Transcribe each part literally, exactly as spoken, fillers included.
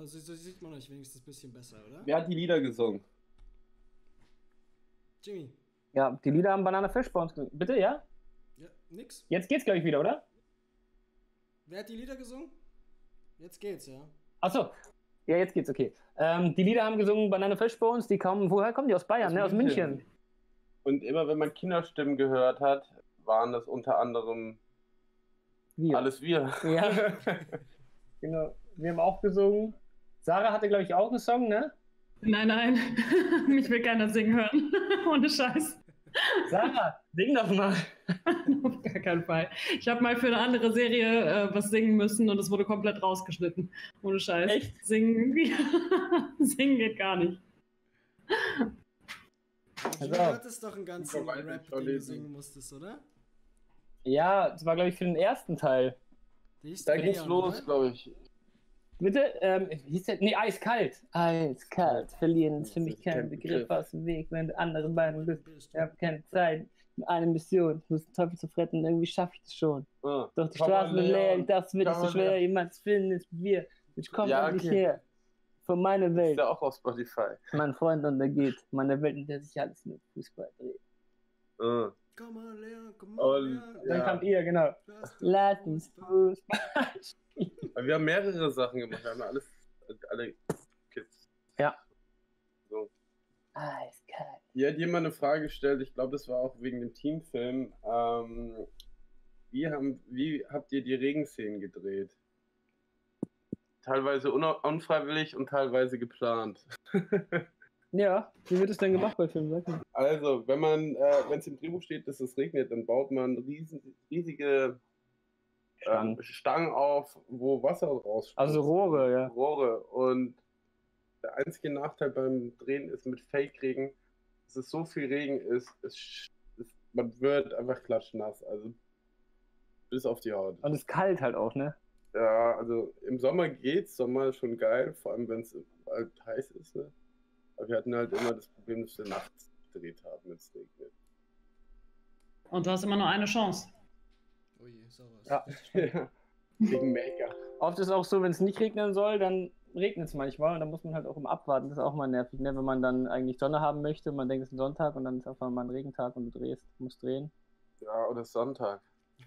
Also so sieht man euch wenigstens ein bisschen besser, oder? Wer hat die Lieder gesungen? Jimmy. Ja, die Lieder haben Banana Fish bei uns gesungen. Bitte, ja? Ja, nix. Jetzt geht's, glaube ich, wieder, oder? Wer hat die Lieder gesungen? Jetzt geht's, ja. Achso. Ja, jetzt geht's, okay. Ähm, die Lieder haben gesungen Banana Fish bei uns. Die kommen, woher kommen die? Aus Bayern, Aus ne? Aus München. München. Und immer wenn man Kinderstimmen gehört hat, waren das unter anderem Wir. alles wir. Ja. Genau. Wir haben auch gesungen. Sarah hatte, glaube ich, auch einen Song, ne? Nein, nein. Mich will keiner singen hören. Ohne Scheiß. Sarah, sing doch mal. Auf gar keinen Fall. Ich habe mal für eine andere Serie äh, was singen müssen und es wurde komplett rausgeschnitten. Ohne Scheiß. Echt? Singen, singen geht gar nicht. Du Also, hattest doch einen ganzen Super weit Rap, schon den du lesen. singen musstest, oder? ja, das war, glaube ich, für den ersten Teil. Die hieß Da doch ging's Leon, los, oder? glaube ich. Bitte? Ähm, hieß der? Nee, eiskalt. Eiskalt. Verlieren ist für mich Das ist kein kein Begriff Begriff. aus dem Weg, wenn du andere Meinung bist. Ich habe keine Zeit. Eine Mission. Ich muss den Teufel zu fretten. Irgendwie schaffe ich das schon. Ah, Doch die Komm Straßen mal, sind leer. Leon. Ich dachte, es wird nicht so Komm mal, schwer. Leon. Jemand zu finden ist wie wir. Ich komme Ja, endlich okay. her. Von meiner Ist Welt. ja auch auf Spotify. Mein Freund untergeht. Meine Welt, in der sich alles mit Fußball dreht. Ah. Komm mal, Leon, komm Und- mal, Leon. Dann Ja. kam ihr, genau. Lass Lass uns Fußball. Aber wir haben mehrere Sachen gemacht. Wir haben alles, alle Kids. Ja. So. Eiskalt. Hier hat jemand eine Frage gestellt, ich glaube, das war auch wegen dem Teamfilm. Ähm, wie, haben, wie habt ihr die Regenszenen gedreht? Teilweise un unfreiwillig und teilweise geplant. Ja, wie wird es denn gemacht bei Filmen? Sag mal. Also, wenn man, äh, wenn es im Drehbuch steht, dass es regnet, dann baut man riesen, riesige ähm, Stangen. Stangen auf, wo Wasser rausspritzt. Also Rohre, ja. Rohre. Und der einzige Nachteil beim Drehen ist mit Fake-Regen, dass es so viel Regen ist, es, sch- es, man wird einfach klatschnass. Also bis auf die Haut. Und es ist kalt halt auch, ne? Ja, also im Sommer geht's, Sommer ist schon geil, vor allem wenn es halt heiß ist. Ne? Aber wir hatten halt immer das Problem, dass wir nachts gedreht haben, wenn es regnet. Und du hast immer nur eine Chance. Oh je, sowas. Ja. Ja, wegen Maker. Oft ist auch so, wenn es nicht regnen soll, dann regnet es manchmal und dann muss man halt auch immer abwarten. Das ist auch mal nervig, ne? Wenn man dann eigentlich Sonne haben möchte, man denkt, es ist ein Sonntag und dann ist auf einmal ein Regentag und du drehst, musst drehen. Ja, oder Sonntag.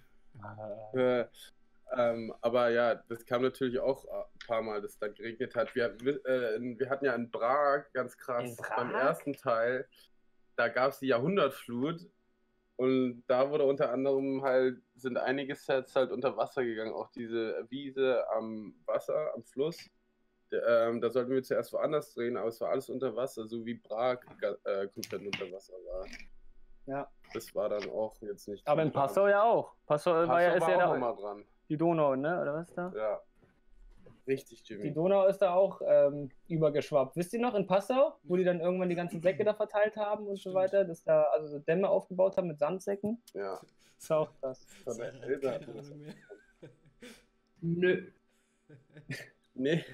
Äh, Äh, ähm, aber ja, das kam natürlich auch ein paar Mal, dass es da geregnet hat. Wir, äh, wir hatten ja in Prag, ganz krass, In Prag? beim ersten Teil, da gab es die Jahrhundertflut und da wurde unter anderem halt, sind einige Sets halt unter Wasser gegangen, auch diese Wiese am Wasser, am Fluss. D- ähm, da sollten wir zuerst woanders drehen, aber es war alles unter Wasser, so wie Prag ga- äh, komplett unter Wasser war. ja. Das war dann auch jetzt nicht. Aber in geplant. Passau ja auch. Passau, war ja, Passau ist war ja auch da noch mal dran. die Donau, ne? Oder was da? Ja. Richtig, Die Jimmy. Donau ist da auch ähm, übergeschwappt. Wisst ihr noch in Passau, wo die dann irgendwann die ganzen Säcke da verteilt haben und so Stimmt. weiter, dass da also so Dämme aufgebaut haben mit Sandsäcken? Ja. Das ist auch krass. Von der Sarah, Elbe keine hat man das- Ahnung mehr. Nö. Nee,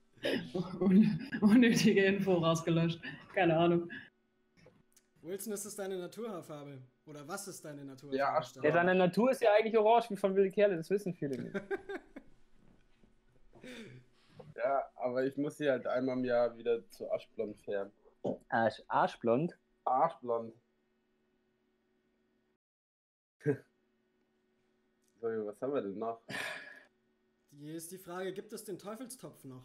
Un unnötige Info rausgelöscht. Keine Ahnung. Wilson, ist es deine Naturhaarfarbe? Oder was ist deine Naturhaarfarbe? Ja, Asch- Ja, seine Natur ist ja eigentlich orange wie von Willi Kerle, das wissen viele nicht. ja, aber ich muss sie halt einmal im Jahr wieder zu Aschblond färben. Arsch, arschblond. Arschblond. So, was haben wir denn noch? Hier ist die Frage, gibt es den Teufelstopf noch?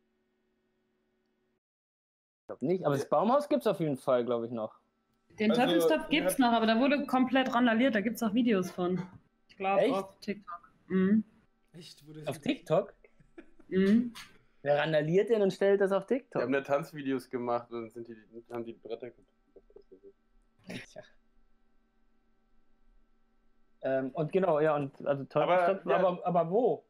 Ich glaube nicht, aber das Baumhaus gibt es auf jeden Fall, glaube ich, noch. Den Also, Teufelstopf ihr gibt's habt- noch, aber da wurde komplett randaliert. Da gibt's auch Videos von. Ich glaube Echt? auf TikTok. Mhm. Echt? Wurde Auf TikTok? Mhm. Wer randaliert denn und stellt das auf Wir TikTok? haben da Tanzvideos gemacht und dann sind die, haben die Bretter kaputt gemacht. Tja. Ähm, und genau, ja, und also Teufelstopf, Aber, ja. aber, aber wo?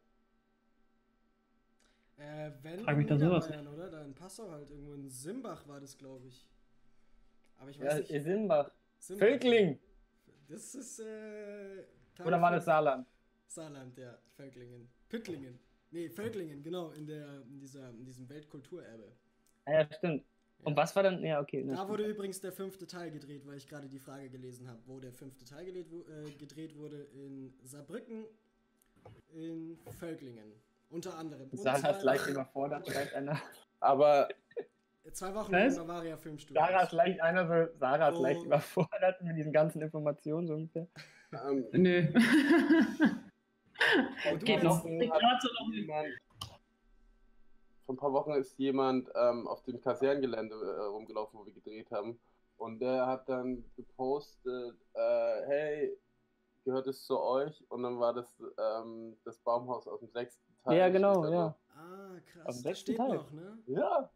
Äh, wenn Frag mich in da sowas Niederbayern, oder? Da in Passau halt, irgendwo in Simbach war das, glaube ich. Aber ich Ja, weiß nicht. Simbach. Simbach. Völkling! Das ist, äh... Teil Oder war das von- Saarland? Saarland, ja. Völklingen. Püttlingen. Nee, Völklingen, genau, in, der, in, dieser, in diesem Weltkulturerbe. Ja, ja, stimmt. Und was war dann? Ja, okay. ne, Da stimmt. wurde übrigens der fünfte Teil gedreht, weil ich gerade die Frage gelesen habe, wo der fünfte Teil gedreht, wo- äh, gedreht wurde. In Saarbrücken, in Völklingen. Unter anderem. Und Sarah ist zwei leicht Wochen- überfordert, schreibt einer. Aber Zwei Wochen Was? im Bavaria Filmstudio. Sarah ist leicht, einer so, Sarah ist Oh. leicht überfordert mit diesen ganzen Informationen so ungefähr. ähm, Nö. Und du Geht jetzt- noch. Wochen Ich hat grad so noch- jemand, vor ein paar Wochen ist jemand ähm, auf dem Kaserngelände äh, rumgelaufen, wo wir gedreht haben. Und der hat dann gepostet, äh, hey, gehört es zu euch? Und dann war das ähm, das Baumhaus aus dem sechsten Teil. Ja, genau, steht da ja. noch. Ah, Aus krass. dem Das sechsten steht Teil. noch, ne? Ja.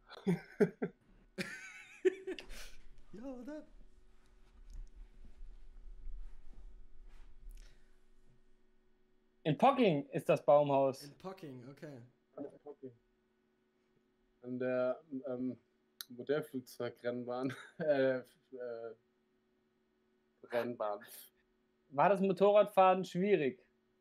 Ja, oder? In Pocking ist das Baumhaus. In Pocking, okay. An der ähm, Modellflugzeugrennbahn. Äh, äh, Rennbahn. War das Motorradfahren schwierig?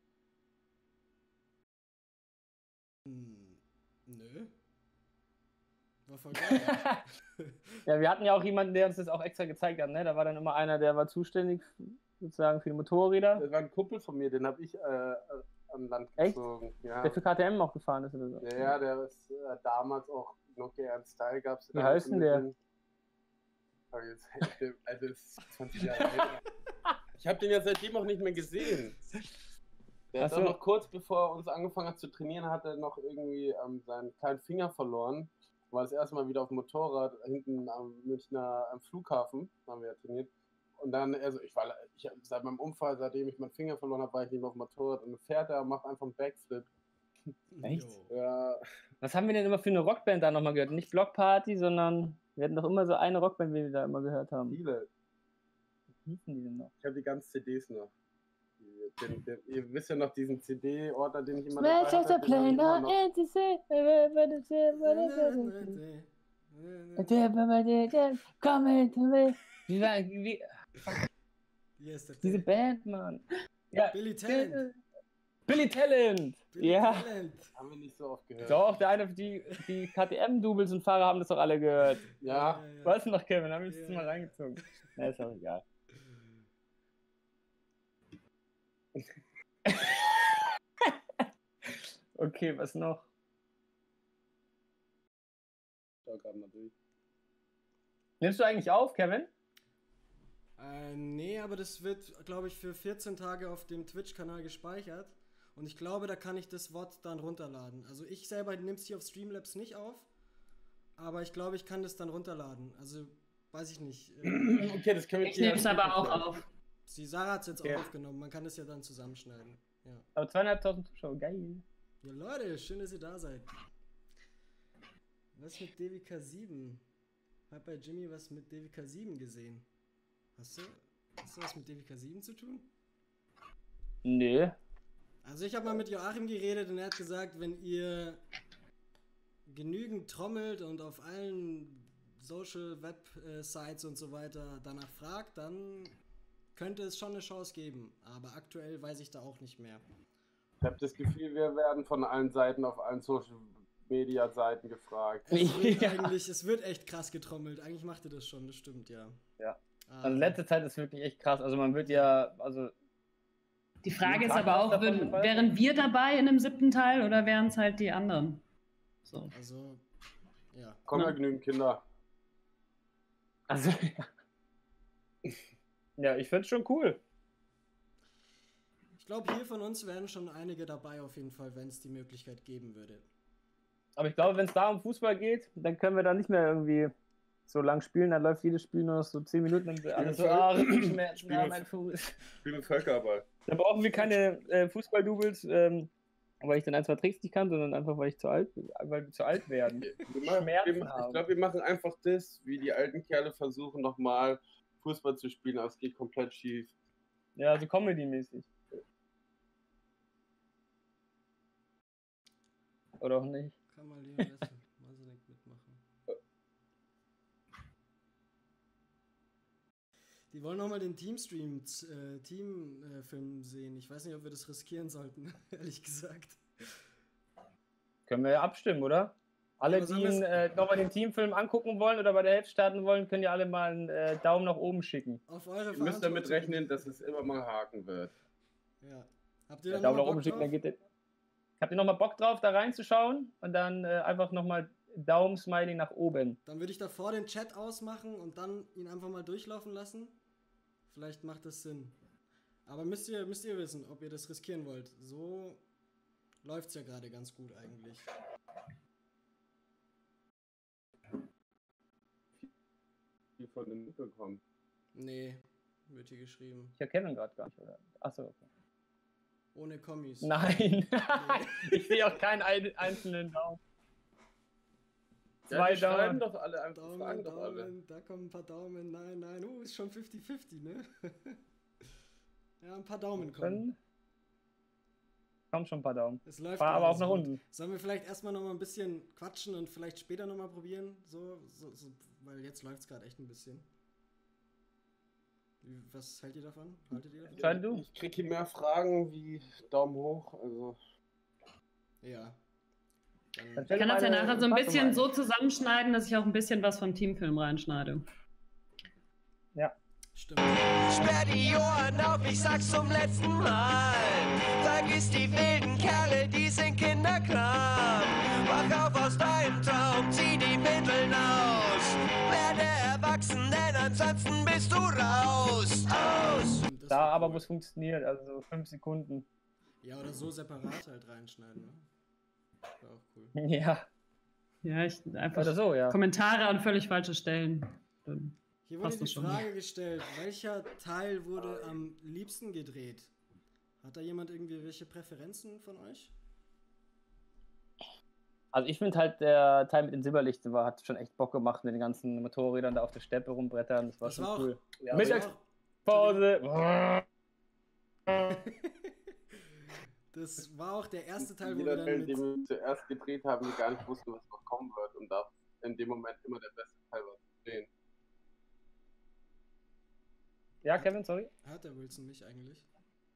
Hm, nö. War voll geil. Ja, wir hatten ja auch jemanden, der uns das auch extra gezeigt hat, ne? Da war dann immer einer, der war zuständig sozusagen für die Motorräder, Das war ein Kumpel von mir, den habe ich äh, an Land Echt? gezogen. Ja. der für K T M auch gefahren ist oder so. Ja, ja, der ist äh, damals auch Nokia in Style gab es. Wie heißt denn der? Also, das ist zwanzig Jahre alt. Ich habe den ja seitdem auch nicht mehr gesehen. Der Ach hat so. auch noch kurz bevor er uns angefangen hat zu trainieren, hat er noch irgendwie ähm, seinen kleinen Finger verloren. War das erste Mal wieder auf dem Motorrad hinten am Münchner am Flughafen, haben wir ja trainiert. Und dann, also ich war, ich hab, seit meinem Unfall, seitdem ich meinen Finger verloren habe, war ich nicht mehr auf dem Motorrad. Und dann fährt er, macht einfach einen Backflip. Echt? Jo. Ja, Was haben wir denn immer für eine Rockband da nochmal gehört? Nicht Block Party, sondern wir hatten doch immer so eine Rockband, wie wir da immer gehört haben. viele. Wie hießen die denn noch? Ich habe die ganzen C Ds noch. Die- Den, den, ihr wisst ja noch diesen C D-Ordner, den ich immer Smash dabei is a hatte, den hab ich immer plane, noch. N T C, come to me. Wie war, wie, Wie heißt das diese denn? Band, Mann. Ja, Billy Talent. Billy Talent. Billy Ja. Talent. Haben wir nicht so oft gehört. Doch, der eine, die, die K T M-Doubles und Fahrer haben das doch alle gehört. Ja, ja. Weißt du noch, Kevin? Haben wir uns das Ja. mal reingezogen. Na, ist auch egal. Okay, was noch? schau gerade mal durch. Nimmst du eigentlich auf, Kevin? Äh, nee, aber das wird, glaube ich, für vierzehn Tage auf dem Twitch-Kanal gespeichert. Und ich glaube, da kann ich das Wort dann runterladen. Also ich selber nehme es hier auf Streamlabs nicht auf. Aber ich glaube, ich kann das dann runterladen. Also, weiß ich nicht. Äh, Okay, das können wir Ich nehme es aber auch auf. auf. die Sarah hat es jetzt Ja. auch aufgenommen. Man kann das ja dann zusammenschneiden. Ja. Aber zweieinhalbtausend Zuschauer, geil. Ja, Leute, schön, dass ihr da seid. Was mit D W K sieben? Hab bei Jimmy was mit D W K sieben gesehen. Hast du, hast du was mit D W K sieben zu tun? Nee. Also ich habe mal mit Joachim geredet und er hat gesagt, wenn ihr genügend trommelt und auf allen Social Web äh, Sites und so weiter danach fragt, dann könnte es schon eine Chance geben. Aber aktuell weiß ich da auch nicht mehr. Ich habe das Gefühl, wir werden von allen Seiten auf allen Social Media Seiten gefragt. Es wird Ja. eigentlich, es wird echt krass getrommelt. Eigentlich macht ihr das schon, das stimmt, ja. Ja. Aber Also letzte Zeit ist wirklich echt krass. Also man wird ja, also Die Frage Jeden ist Tag aber was auch, davon würden, gefallen? wären wir dabei in dem siebten Teil oder wären es halt die anderen? So. Also, ja. Kommen ja genügend Kinder. Also, ja. Ja, ich find's schon cool. Ich glaube, hier von uns wären schon einige dabei auf jeden Fall, wenn es die Möglichkeit geben würde. Aber ich glaube, wenn es da um Fußball geht, dann können wir da nicht mehr irgendwie so lang spielen. Dann läuft jedes Spiel nur noch so zehn Minuten und alles so, ah, Rückenschmerzen, ja, mein Fuß. Spielen wir Völkerball. Da brauchen wir keine äh, Fußball-Doubles, ähm, weil ich dann ein, zwei Tricks nicht kann, sondern einfach, weil ich zu alt bin, weil wir zu alt werden. Wir machen, Schmerzen wir, haben. ich glaube, wir machen einfach das, wie die alten Kerle versuchen, nochmal Fußball zu spielen, aber es geht komplett schief. Ja, so Comedy-mäßig. Oder auch nicht. Kann mal Leon Wessel wahnsinnig mitmachen. Die wollen nochmal den Teamstream, äh, Teamfilm äh, sehen. Ich weiß nicht, ob wir das riskieren sollten, ehrlich gesagt. Können wir ja abstimmen, oder? Alle, Aber sollen die wir's- ihn, äh, nochmal den Teamfilm angucken wollen oder bei der Hälfte starten wollen, können ja alle mal einen äh, Daumen nach oben schicken. Auf eure Ihr müsst damit Verantwortung. rechnen, dass es immer mal haken wird. Ja. Habt ihr Der da Daumen nach nochmal oben Bock schicken, dann drauf? geht der. Habt ihr nochmal Bock drauf, da reinzuschauen? Und dann äh, einfach nochmal Daumen-Smiley nach oben. Dann würde ich davor den Chat ausmachen und dann ihn einfach mal durchlaufen lassen. Vielleicht macht das Sinn. Aber müsst ihr, müsst ihr wissen, ob ihr das riskieren wollt. So läuft es ja gerade ganz gut eigentlich. Die von den mitbekommen. Nee, wird hier geschrieben. Ich höre Kevin gerade gar nicht, oder? Achso, okay. Ohne Kommis. Nein, ich sehe auch keinen ein einzelnen Daumen. Zwei Ja, die schreiben Daumen. doch alle einfach, Daumen, fragen doch alle. Daumen, da kommen ein paar Daumen. Nein, nein, oh, ist schon fünfzig fünfzig, ne? Ja, ein paar Daumen kommen. Dann kommen schon ein paar Daumen. Es läuft Fahr aber gerade auch nach so. unten. Sollen wir vielleicht erstmal noch mal ein bisschen quatschen und vielleicht später noch mal probieren? So, so, so weil jetzt läuft es gerade echt ein bisschen. Wie- Was hält ihr davon? Haltet ihr davon? Entscheide du? Ich krieg hier mehr Fragen wie Daumen hoch, also. Ja. Dann Dann, stell Ich kann das ja meine nachher so ein Fassung bisschen ein. so zusammenschneiden, dass ich auch ein bisschen was vom Teamfilm reinschneide. stimmt. Sperr die Ohren auf, ich sag's zum letzten Mal. Vergiss die wilden Kerle, die sind Kinderkram. Wach auf aus deinem Traum, zieh die Windeln aus. Werde erwachsen, denn ansonsten bist du raus. Aus! Stimmt, das Da wär aber, cool. wo es funktioniert, also so fünf Sekunden. Ja, oder so separat halt reinschneiden, ne? Wäre auch cool. Ja, Ja, ich einfach oder so, ja. Kommentare an völlig falsche Stellen. Dann Hier wurde Passt die das schon. Frage gestellt, welcher Teil wurde am liebsten gedreht? Hat da jemand irgendwie welche Präferenzen von euch? Also ich finde halt, der Teil mit den Silberlichten war, hat schon echt Bock gemacht mit den ganzen Motorrädern da auf der Steppe rumbrettern. Das war Das schon war auch- cool. Ja, Mit aber der- auch, Pause. das war auch der erste Teil, wo wir jeder dann Teil, mit... den wir zuerst gedreht haben, wir gar nicht wussten, was noch kommen wird. Und da in dem Moment immer der beste Teil war zu sehen. Ja, Kevin, sorry. Hört der Wilson mich eigentlich?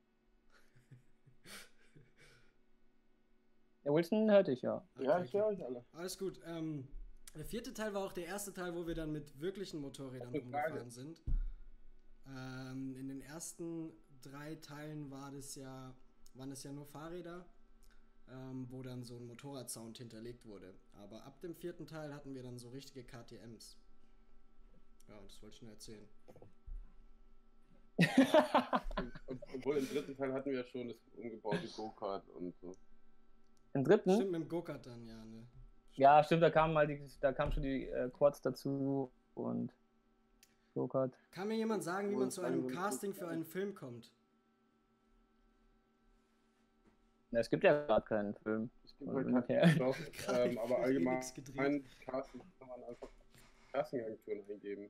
Ja, Wilson hörte ich, ja. Ja, Okay, ich höre euch alle. Alles gut. Ähm, der vierte Teil war auch der erste Teil, wo wir dann mit wirklichen Motorrädern Gute Frage. rumgefahren sind. Ähm, in den ersten drei Teilen war das ja, waren es ja nur Fahrräder, ähm, wo dann so ein Motorradsound hinterlegt wurde. Aber ab dem vierten Teil hatten wir dann so richtige K T Ms. Ja, das wollte ich nur erzählen. Ob- Obwohl im dritten Teil hatten wir ja schon das umgebaute Go-Kart und so. Im dritten? Stimmt, mit dem Go-Kart dann, ja, ne? Ja, stimmt, da kamen mal die, da kamen schon die äh, Quads dazu und Go-Kart. Kann mir jemand sagen, wie Wo man es zu einem dann- Casting für einen Film kommt? Na, es gibt ja gerade keinen Film. Es gibt Und halt okay. keinen Stoff, Gerade ähm, aber eh allgemein nix gedreht. mein Casting kann man einfach Casting-Agenturen eingeben.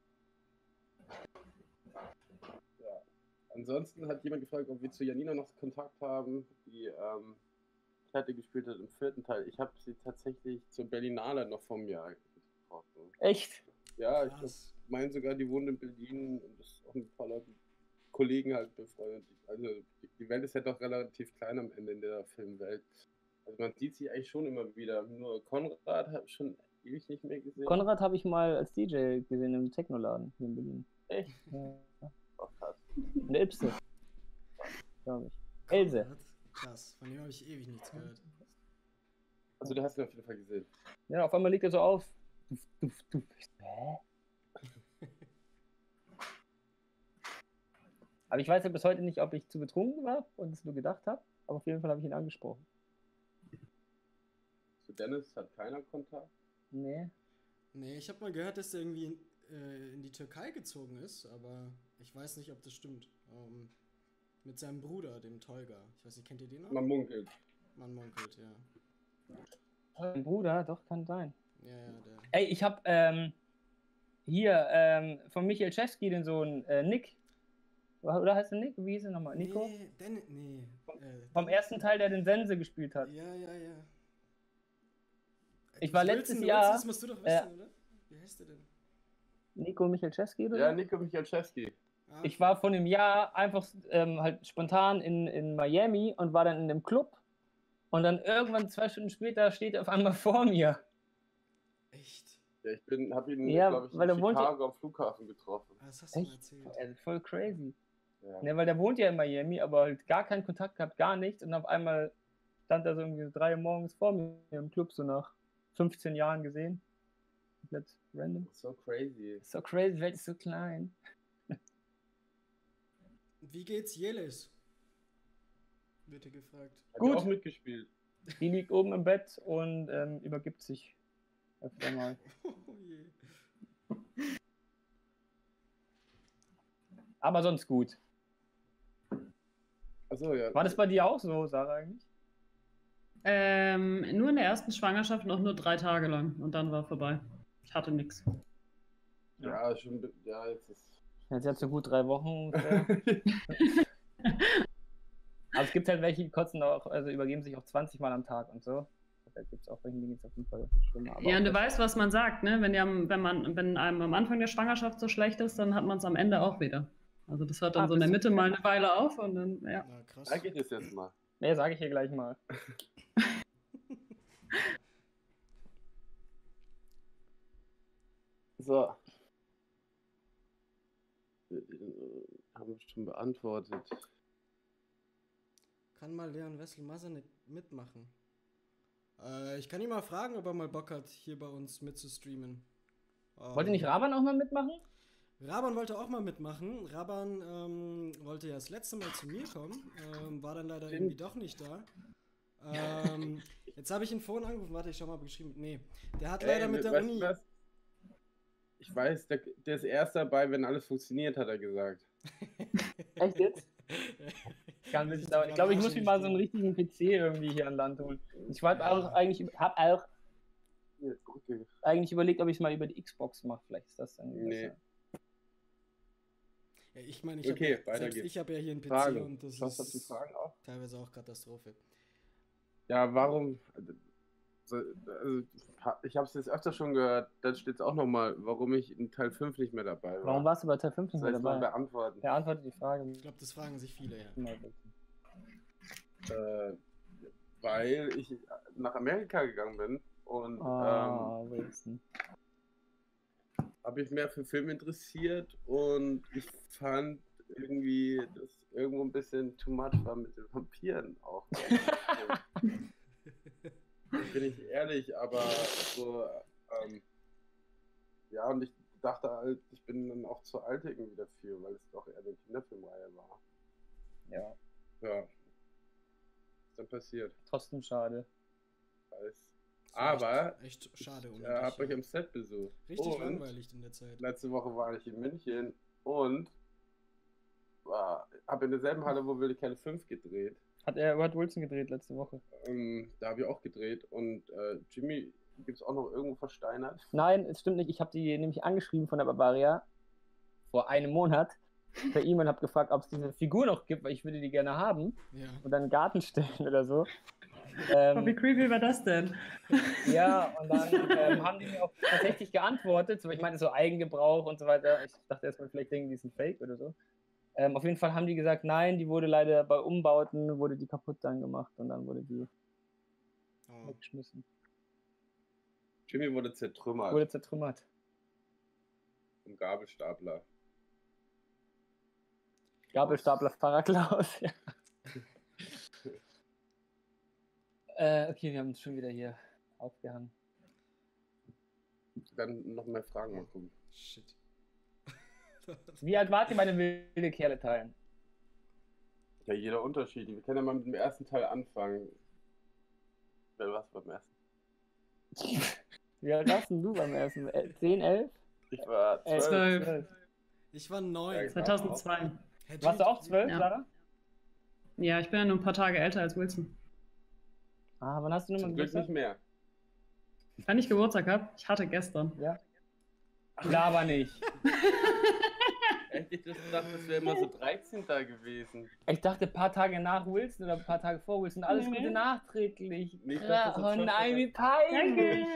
Ja. Ansonsten hat jemand gefragt, ob wir zu Janina noch Kontakt haben, die ähm, Platte gespielt hat im vierten Teil. Ich habe sie tatsächlich zur Berlinale noch vom Jahr getroffen. Echt? Ja, ich Krass. meine sogar, die wohnt in Berlin und ist auch mit ein paar Leuten, Kollegen halt befreundet. Also die- die Welt ist ja doch relativ klein am Ende in der Filmwelt. Also man sieht sie eigentlich schon immer wieder. Nur Konrad habe ich schon ewig nicht mehr gesehen. Konrad habe ich mal als D J gesehen im Technoladen hier in Berlin. Echt? Ja. Oh, krass. In der Ipse. Glaube ich. Else. Konrad? Krass, von dem habe ich ewig nichts gehört. Also du hast ihn auf jeden Fall gesehen. Ja, auf einmal liegt er so auf. Duff, duff, duff. Ich so, hä? Aber ich weiß ja bis heute nicht, ob ich zu betrunken war und es nur gedacht habe. Aber auf jeden Fall habe ich ihn angesprochen. Zu Dennis hat keiner Kontakt. Nee. Nee, ich habe mal gehört, dass der irgendwie in, äh, in die Türkei gezogen ist, aber ich weiß nicht, ob das stimmt. Ähm, mit seinem Bruder, dem Tolga. Ich weiß nicht, kennt ihr den noch? Man munkelt. Man munkelt, ja. Mein Bruder, doch, kann sein. Ja, ja, der. Ey, ich habe ähm, hier ähm, von Michael Czewski den Sohn äh, Nick. Oder heißt er Nick? Wie hieß er nochmal? Nico? Nee, Den, nee. Äh, Vom ersten Teil, der den Sense gespielt hat. Ja, ja, ja. Ich Du war willst- letztes du Jahr, willst, das musst du doch wissen, äh, oder? Wie heißt der denn? Nico Michalczewski oder Ja, so? Nico Michalczewski. Ah, Ich war vor einem Jahr einfach ähm, halt spontan in, in Miami und war dann in einem Club. Und dann irgendwann zwei Stunden später steht er auf einmal vor mir. Echt? Ja, ich bin, habe ihn, Ja, glaube ich, in weil er wohnt ja- Chicago am Flughafen getroffen. Ah, das hast du mir Echt? erzählt. Also voll crazy. Ja. Ne, weil der wohnt ja in Miami, aber halt gar keinen Kontakt gehabt, gar nichts. Und auf einmal stand da so irgendwie so drei Uhr morgens vor mir im Club, so nach fünfzehn Jahren gesehen. Komplett random. So crazy. So crazy, die Welt ist so klein. Wie geht's Jelis? Wird hier gefragt. Hat Gut. die auch mitgespielt. Die liegt oben im Bett und ähm, übergibt sich öfter mal. Oh je. Aber sonst gut. Achso, ja. War das bei dir auch so, Sarah, eigentlich? Ähm, nur in der ersten Schwangerschaft noch nur drei Tage lang und dann war vorbei. Ich hatte nichts. Ja, schon. Ja, jetzt ist. Jetzt hat so gut drei Wochen ungefähr. Aber es gibt halt welche, die kotzen auch, also übergeben sich auch zwanzig Mal am Tag und so. Da gibt es auch welche, die geht's auf jeden Fall schlimmer. Aber Ja, und du auch- weißt, was man sagt, ne? Wenn, die am, wenn, man, wenn einem am Anfang der Schwangerschaft so schlecht ist, dann hat man es am Ende auch wieder. Also das hört dann Ah, so in der das- Mitte mal eine Weile auf und dann, ja. Na, krass. Da geht es jetzt mal. Nee, sage ich hier gleich mal. So. Äh, Haben wir schon beantwortet. Kann mal Leon Wessel-Masser nicht mitmachen? Äh, ich kann ihn mal fragen, ob er mal Bock hat, hier bei uns mitzustreamen. Ähm, Wollte nicht Raban auch mal mitmachen? Raban wollte auch mal mitmachen. Raban ähm, wollte ja das letzte Mal zu mir kommen, ähm, war dann leider Stimmt. irgendwie doch nicht da. Ähm, jetzt habe ich ihn vorhin angerufen, warte, ich schau mal, ob er geschrieben hat. Nee, der hat leider Ey, mit der weißt du Uni... was? Ich weiß, der, der ist erst dabei, wenn alles funktioniert, hat er gesagt. Echt jetzt? Kann wirklich dauern. Ich glaube, ich muss mir mal so einen richtigen P C irgendwie hier an Land holen. Ich wollte auch eigentlich, hab auch Hier, okay. eigentlich überlegt, ob ich es mal über die Xbox mache. Vielleicht ist das dann Nee. besser. Ja, ich meine, ich Okay, habe weiter selbst geht's. ich habe ja hier einen P C Frage. und das Was hast du ist Fragen auch? teilweise auch Katastrophe. Ja, warum? Also, ich habe es jetzt öfter schon gehört, dann steht es auch nochmal, warum ich in Teil fünf nicht mehr dabei war. Warum warst du bei Teil fünf nicht Soll mehr ich mal dabei? beantworten? Ja, antwortet die Frage. Ich glaube, das fragen sich viele, ja. Mal bitte. Äh, weil ich nach Amerika gegangen bin und Ah, Wilson. ähm, habe ich mehr für Film interessiert und ich fand irgendwie, dass irgendwo ein bisschen too much war mit den Vampiren auch. Bin ich ehrlich, aber so, ähm, ja, und ich dachte halt, ich bin dann auch zu alt irgendwie dafür, weil es doch eher eine Kinderfilmreihe war. Ja, Ja. Ist dann passiert. trotzdem schade. Weiß. Das Aber war echt, echt schade um ich äh, habe euch am Set besucht. Richtig und langweilig in der Zeit. letzte Woche war ich in München und war, habe in derselben Halle, wo Wilde Kerle fünf gedreht. Hat er hat Wilson gedreht letzte Woche? Ähm, da habe ich auch gedreht und äh, Jimmy gibt es auch noch irgendwo versteinert. Nein, es stimmt nicht. Ich habe die nämlich angeschrieben von der Bavaria vor einem Monat per E-Mail und habe gefragt, ob es diese Figur noch gibt, weil ich würde die gerne haben Ja. und dann einen Garten stellen oder so. Oh, wie Ähm, creepy war das denn? ja, und dann ähm, haben die mir auch tatsächlich geantwortet. So, ich meine, so Eigengebrauch und so weiter. Ich dachte erstmal, vielleicht denken die, ist ein Fake oder so. Ähm, auf jeden Fall haben die gesagt, nein, die wurde leider bei Umbauten, wurde die kaputt dann gemacht und dann wurde die Oh. weggeschmissen. Jimmy wurde zertrümmert Wurde zertrümmert. vom Gabelstapler. Gabelstapler Pfarrer Klaus. Ja. äh, okay, wir haben uns schon wieder hier aufgehangen. Dann noch mehr Fragen mal gucken. Shit. Wie alt wart ihr bei den wilde Kerle teilen? Ja, jeder Unterschied. Wir können ja mal mit dem ersten Teil anfangen. Wer war's beim ersten? Wie alt warst denn du beim ersten? Äh, zehn, elf? Ich war Elf, zwölf. Zwölf. Ich war neun. Ja, zweitausendzwei. Hey, Warst du auch zwölf, Ja. Sarah? Ja, ich bin ja nur ein paar Tage älter als Wilson. Ah, wann hast du nochmal Zum Glück nicht Geburtstag? mehr. Wann ich Geburtstag habe? Ich hatte gestern. Ja. Laber nicht. Echt, ich dachte, das wäre immer so dreizehn gewesen. Ich dachte, ein paar Tage nach Wilson oder ein paar Tage vor Wilson. Alles Nee. Gute nachträglich. Nee, ich dachte, Ra- das ist oh schon- nein, wie peinlich.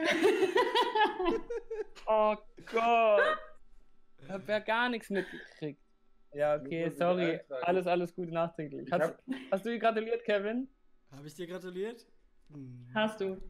Oh Gott. Ich hab ja gar nichts mitgekriegt. Ja, okay, Muss man sich sorry. eintragen. Alles, alles Gute nachträglich. Ich Hast, hab, hast du dir gratuliert, Kevin? Habe ich dir gratuliert? Hm. Hast du.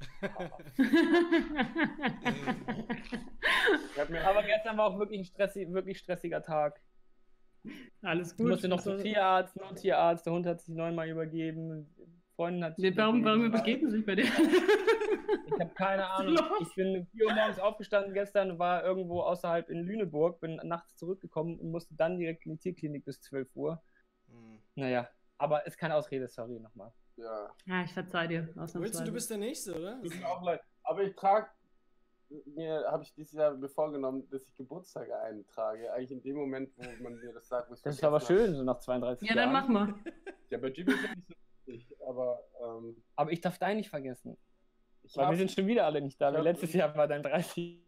ich hab mir Aber gestern war auch wirklich ein stressi wirklich stressiger Tag. Alles Ich gut. musste noch zum Tierarzt, nur Tierarzt. Der Hund hat sich neunmal übergeben. Freundin hat... Nee, warum, warum übergeben sie sich bei dir? Ich habe keine Ahnung. Los. Ich bin um vier Uhr morgens aufgestanden gestern, war irgendwo außerhalb in Lüneburg, bin nachts zurückgekommen und musste dann direkt in die Tierklinik bis zwölf Uhr. Hm. Naja, aber ist keine Ausrede, sorry nochmal. Ja. Ja, ich verzeih dir. Wilson, Ausnahmsweise. du bist der Nächste, oder? Tut mir auch leid. Aber ich trage, mir habe ich dieses Jahr mir vorgenommen, dass ich Geburtstage eintrage. Eigentlich in dem Moment, wo man mir das sagt. wo ich's Das ist aber vergessen schön, so nach zweiunddreißig Ja, Jahren. dann mach mal. hab. Ja, bei Jimmy ist ja nicht so wichtig, aber ähm, Aber ich darf deinen nicht vergessen. ich Weil habe wir sind schon wieder alle nicht da. ich Wie hab- letztes Jahr war dein dreißig.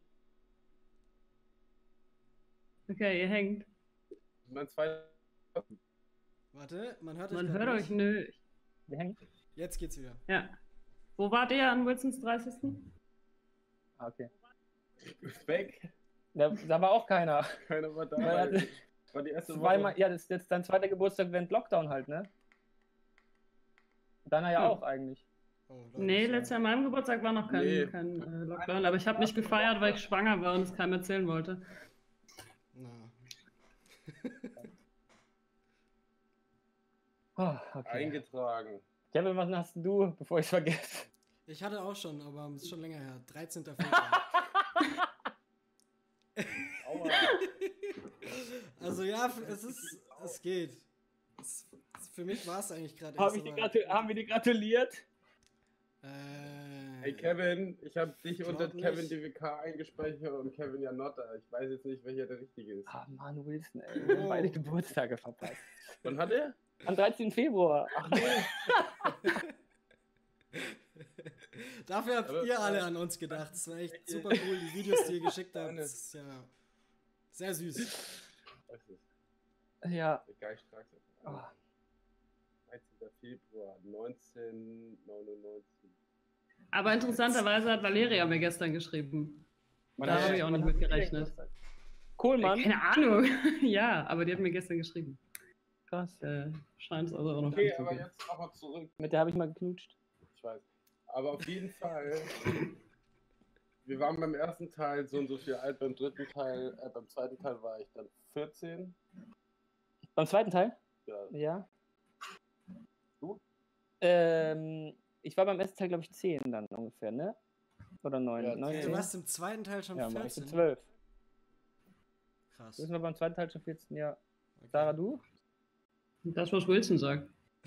Okay, ihr hängt. mein zweiter. Warte, man hört euch Man grad hört nicht. euch, nö. Wir hängen. Jetzt geht's wieder. Ja. Wo wart ihr an Wilsons dreißigsten? Ah, okay. Ist weg. Da, da war auch keiner. Keiner war da. Weil er hatte War die erste zweimal, Woche. ja, das ist jetzt dein zweiter Geburtstag während Lockdown halt, ne? Deiner ja Hm. auch eigentlich. Oh, Leute, Nee, sorry. letztes Jahr an meinem Geburtstag war noch kein, Nee. kein äh, Lockdown, aber ich habe nicht gefeiert, weil ich schwanger war und es keinem erzählen wollte. Na. Oh, okay. Eingetragen. Kevin, was hast du, bevor ich es vergesse? Ich hatte auch schon, aber es ist schon länger her. dreizehnter Februar. Aua. Also ja, f- es ist, es geht. Es, für mich war es eigentlich gerade Hab erst, ich die aber- gratu- haben wir dir gratuliert? Äh, Hey Kevin, ich habe dich Glaub unter nicht. Kevin D W K eingespeichert und Kevin Janotta. Ich weiß jetzt nicht, welcher der richtige ist. Ah, Mann, Wilson, ey. Wir haben Oh. beide Geburtstage verpasst. Wann hat er? Am dreizehnten Februar. Ach nee. Dafür habt Aber- ihr alle an uns gedacht. Das war echt super cool, die Videos, die ihr geschickt habt. Deine. Das ist ja sehr süß. Was ist? Ja. Egal, ich trag's einfach. Oh. dreizehnter Februar neunzehnhundertneunundneunzig. Aber interessanterweise hat Valeria mir gestern geschrieben. Da habe ich auch nicht mit gerechnet. Cool, Äh, Mann. Keine Ahnung. Ja, aber die hat mir gestern geschrieben. Krass. Äh, Scheint es also auch noch Okay, gut zu aber gehen. jetzt nochmal zurück. Mit der habe ich mal geknutscht. Ich weiß. Aber auf jeden Fall. Wir waren beim ersten Teil so und so viel alt, beim dritten Teil, äh, beim zweiten Teil war ich dann vierzehn. Beim zweiten Teil? Ja. Ja. Du? Ähm, ich war beim ersten Teil, glaube ich, zehn dann ungefähr, ne? Oder neun? Ja, neun Hey, zehn. du warst im zweiten Teil schon Ja, Mann, ich bin vierzehn. zwölf. Krass. Du bist noch beim zweiten Teil schon vierzehn, ja. Okay. Sarah, du? Das, was Wilson sagt.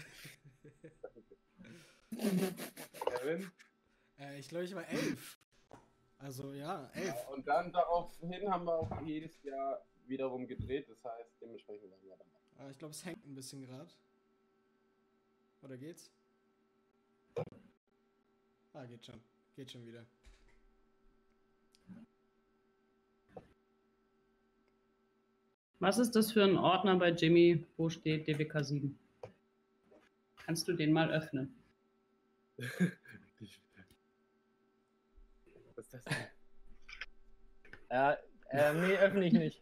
Kevin. Äh, ich glaube, ich war elf. Also ja, elf. Ja, und dann daraufhin haben wir auch jedes Jahr wiederum gedreht. Das heißt, dementsprechend waren wir dabei. Aber ich glaube, es hängt ein bisschen gerade. Oder geht's? Ah, geht schon. Geht schon wieder. Was ist das für ein Ordner bei Jimmy, wo steht D W K sieben? Kannst du den mal öffnen? Was ist das denn? Ja, äh, nee, öffne ich nicht.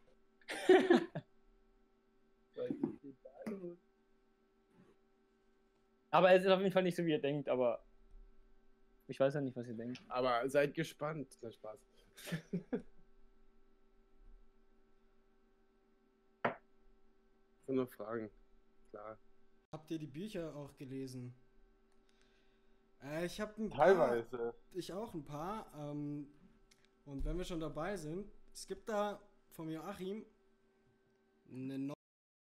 Aber es ist auf jeden Fall nicht so, wie ihr denkt, aber ich weiß ja nicht, was ihr denkt. Aber seid gespannt. Na, Spaß. sind noch Fragen. Klar. Habt ihr die Bücher auch gelesen? Äh, ich habe ein paar. Teilweise. Ich auch ein paar. Ähm, und wenn wir schon dabei sind, es gibt da von Joachim eine neue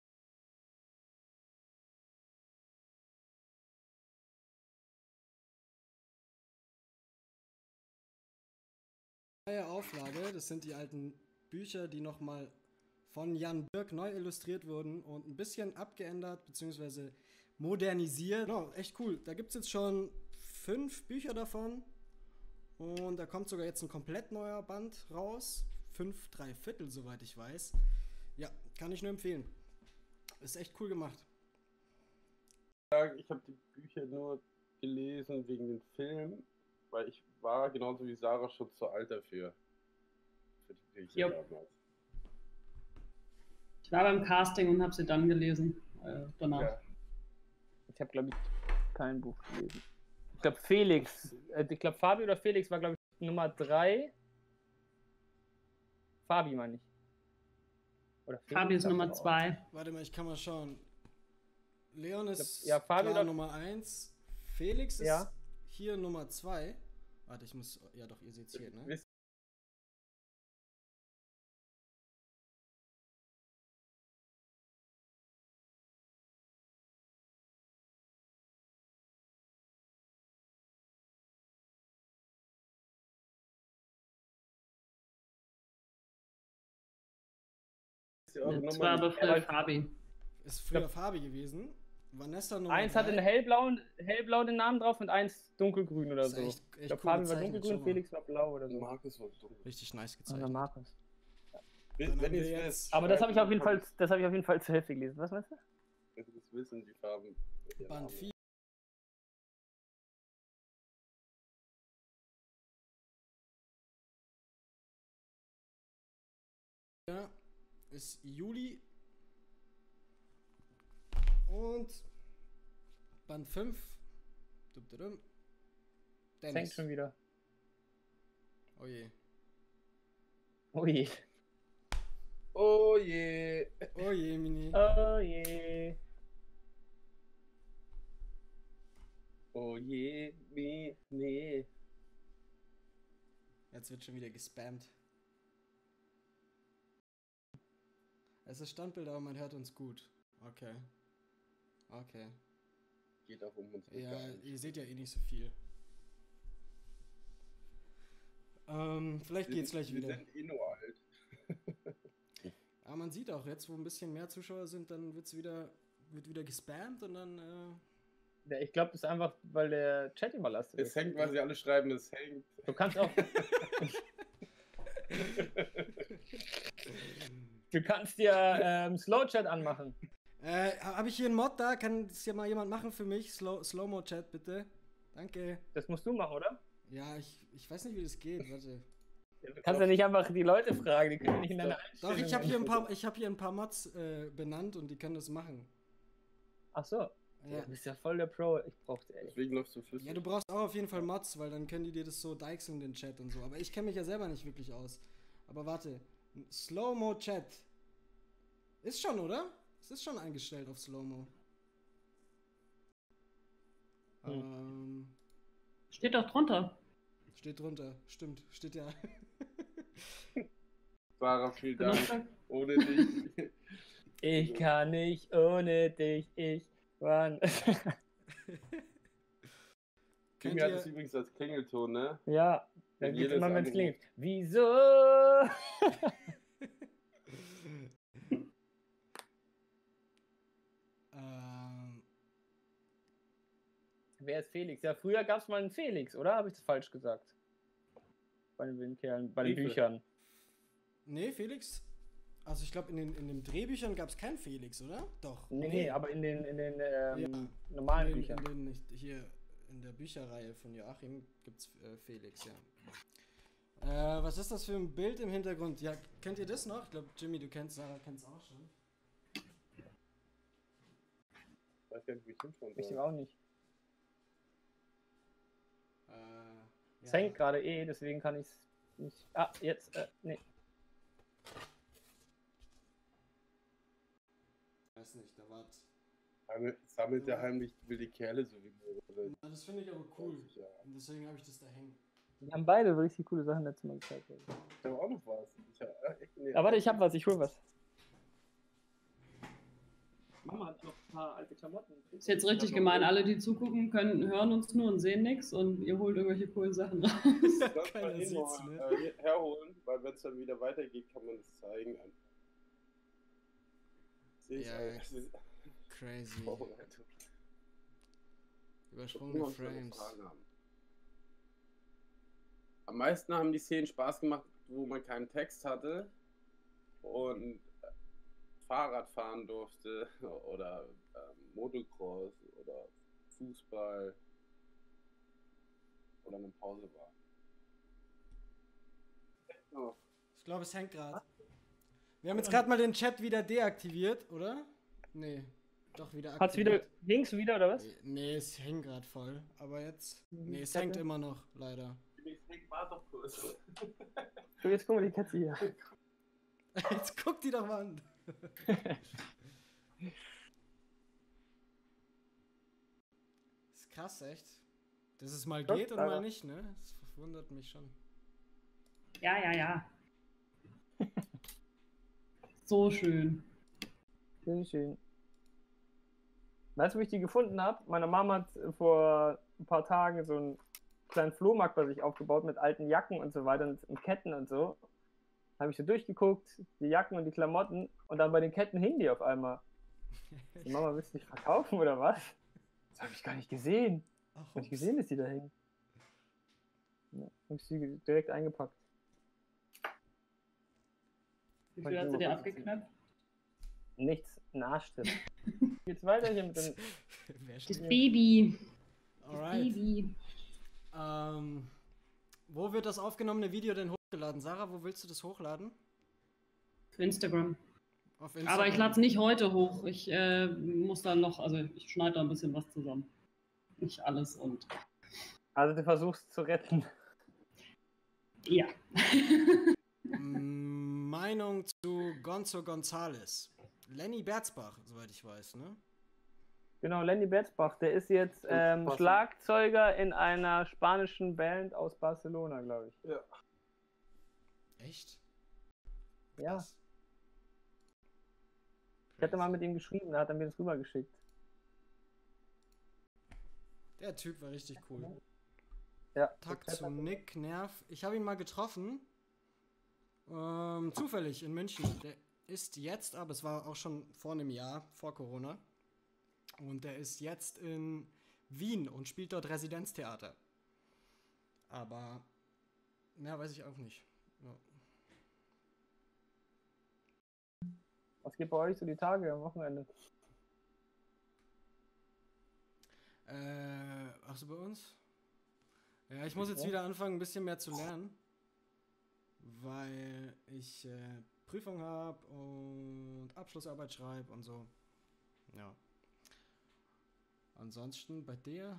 Auflage. Das sind die alten Bücher, die nochmal von Jan Birk neu illustriert wurden und ein bisschen abgeändert bzw. modernisiert. Genau, echt cool. Da gibt es jetzt schon fünf Bücher davon. Und da kommt sogar jetzt ein komplett neuer Band raus. Fünf, drei Viertel, soweit ich weiß. Ja, kann ich nur empfehlen. Ist echt cool gemacht. Ich habe die Bücher nur gelesen wegen dem Film, weil ich war genauso wie Sarah schon zu alt dafür. Für die Bücher Jo. damals. Ich war beim Casting und habe sie dann gelesen. Äh, danach. Ja. Ich habe, glaube ich, kein Buch gelesen. Ich glaube, Felix, äh, ich glaube, Fabi oder Felix war, glaube ich, Nummer drei. Fabi, meine ich. Oder Felix, Fabi ist sagt Nummer er auch. zwei. Warte mal, ich kann mal schauen. Leon ist ja, Fabi klar oder- Nummer eins. Felix ist Ja. hier Nummer zwei. Warte, ich muss. Ja, doch, ihr seht's hier, ne? Wisst ihr eure Das Nummer war nicht? aber früher weil- Fabi. Ist früher Fabi gewesen. Vanessa Nummer Eins hat drei. in hellblau, hellblau den Namen drauf und eins dunkelgrün oder Das ist so. echt, echt Ich glaube, cool Fabi war gezeichnet, dunkelgrün, schau mal. Felix war blau oder so. Markus war dumm. Richtig nice Ah, gezeichnet. der Markus. Wenn Dann haben wenn wir ihr es jetzt- wisst, Aber das habe ich auf schreibt jeden in Fall, die das habe ich auf jeden Fall zur Hälfte gelesen. Was meinst du? Kommentare, wenn ihr es wissen, die Farben. welche Band Namen. vier. Ja, ist Juli. Und Band fünf. Dum-dum-dum. Fängt Dennis. schon wieder. Oh je. Oh je. Oh je. Oh je, Mini. Oh je. Oh je. Nee. Nee. Jetzt wird schon wieder gespammt. Es ist Standbild, aber man hört uns gut. Okay. Okay. Geht auch um uns. Ja, ihr seht ja eh nicht so viel. Ähm, vielleicht Wir geht's sind- gleich wieder. Wir sind eh nur alt. Aber man sieht auch, jetzt wo ein bisschen mehr Zuschauer sind, dann wird's wieder, wird wieder gespammt und dann, äh, Ja, ich glaube, das ist einfach, weil der Chat überlastet Es ist. hängt, weil sie alle schreiben, es hängt. Du kannst auch. Du kannst dir ähm, Slow-Chat anmachen. äh, habe ich hier einen Mod da? Kann das hier mal jemand machen für mich? Slow, Slow-Mo-Chat, bitte. Danke. Das musst du machen, oder? Ja, ich, ich weiß nicht, wie das geht, warte. Du kannst ja nicht einfach die Leute fragen, die können nicht in deine Doch, Einstellungen. ich habe hier ein paar, ich habe hier ein paar Mods äh, benannt und die können das machen. Ach so. Ja. Du bist ja voll der Pro. Ich brauchte echt. Deswegen läufst du flüssig. Ja, du brauchst auch auf jeden Fall Mods, weil dann können die dir das so deichseln, den Chat und so. Aber ich kenne mich ja selber nicht wirklich aus. Aber warte. Slow-Mo Chat. Ist schon, oder? Es ist schon eingestellt auf Slow-Mo. Hm. Ähm, Steht doch drunter. steht drunter. Stimmt. Steht ja. Sarah, vielen Dank. Benutzer. Ohne dich. Ich kann nicht ohne dich. Ich wann. Könnt Kimi hat ihr, es übrigens als Klingelton, ne? Ja. Wenn Dann geht's jedes immer, wenn es Anruf- klingelt. Wieso? ähm, Wer ist Felix? Ja, früher gab es mal einen Felix, oder? Habe ich das falsch gesagt? Bei den wilden Kerlen, bei den Briefe. Büchern. nee, Felix? Also ich glaube, in den, in den Drehbüchern gab es keinen Felix, oder? Doch. Nee, nee, aber in den, in den ähm, Ja. normalen in, den- Büchern. in den, nicht, hier in der Bücherreihe von Joachim gibt's äh, Felix, ja. Äh, was ist das für ein Bild im Hintergrund? Ja, kennt ihr das noch? Ich glaube, Jimmy, du kennst, Sarah kennst auch schon. Ich weiß gar nicht, wie ich hinschauen Ich soll. auch nicht. Äh, Es ja. hängt gerade eh, deswegen kann ich es nicht. Ah, jetzt, äh, nee. Weiß nicht, da war. Heimlich- Sammelt der heimlich wilde Kerle so wie mir. Oder Das finde ich aber cool. Ja. Und deswegen habe ich das da hängen. Die haben beide richtig coole Sachen letztes Mal gezeigt. Ich habe auch noch was. Ich hab, äh, echt, nee. Aber warte, ich hab was, ich hol was. Mama hat noch ein paar alte Klamotten. Ist jetzt richtig gemein. Alle, die zugucken, können, hören uns nur und sehen nichts und ihr holt irgendwelche coolen Sachen raus. Das mal Keiner sieht's, hinholen, ne? äh, herholen, weil wenn es dann wieder weitergeht, kann man das zeigen. einfach. Sehe ich Ja, auch. Das ist- Crazy. Oh, Alter. Übersprungene Gucken, ob wir noch Frames. Fragen haben. Am meisten haben die Szenen Spaß gemacht, wo man keinen Text hatte und Fahrrad fahren durfte oder ähm, Motocross oder Fußball oder eine Pause war. Oh, Ich glaube, es hängt gerade. Wir haben jetzt gerade mal den Chat wieder deaktiviert, oder? Nee. Doch wieder Hat's wieder, aktiviert. ging's wieder oder was? Nee, es hängt gerade voll. Aber jetzt. Mhm, Nee, es Kette. hängt immer noch, leider. war doch kurz. So, jetzt guck mal die Katze hier. Jetzt guck die doch mal an. Ist Krass, echt. Dass es mal Doch, geht und leider. mal nicht, ne? Das verwundert mich schon. Ja, ja, ja. So schön. Schön, schön. Weißt du, wo ich die gefunden habe? Meine Mama hat vor ein paar Tagen so einen kleinen Flohmarkt bei sich aufgebaut mit alten Jacken und so weiter und, und Ketten und so. Da habe ich so durchgeguckt, die Jacken und die Klamotten und dann bei den Ketten hingen die auf einmal. Die Mama, willst du dich verkaufen oder was? Das habe ich gar nicht gesehen. Ach, Hab ich gesehen, dass die da hängen. Ja, hab ich sie direkt eingepackt. Wie viel hast du dir abgeknöpft? Nichts, ein Arschtritt. Geht's weiter hier mit dem. Wer Das steht? Baby. Das Alright. Baby. Ähm, wo wird das aufgenommene Video denn hochgeladen? Sarah, wo willst du das hochladen? Für Instagram. Auf Instagram. Aber ich lade es nicht heute hoch. Ich äh, muss dann noch, also ich schneide da ein bisschen was zusammen. Nicht alles und. Also du versuchst zu retten. Ja. Meinung zu Gonzo Gonzales. Lenny Berzbach, soweit ich weiß, ne? Genau, Lenny Berzbach, der ist jetzt ähm, Passend. Schlagzeuger in einer spanischen Band aus Barcelona, glaube ich. Ja. Echt? Ja. Krass. Ich hatte mal mit ihm geschrieben, da hat er mir das rübergeschickt. Der Typ war richtig cool. Ja. Takt das zu hat er- Nick, Nerv. Ich habe ihn mal getroffen. Ähm, zufällig in München. Der ist jetzt, aber es war auch schon vor einem Jahr, vor Corona. Und der ist jetzt in Wien und spielt dort Residenztheater. Aber mehr weiß ich auch nicht. Ja. Was geht bei euch so die Tage am Wochenende? Äh, ach so, bei uns? Ja, ich muss jetzt Ja. wieder anfangen, ein bisschen mehr zu lernen. Weil ich äh, Prüfung habe und Abschlussarbeit schreibe und so. Ja. Ansonsten bei dir?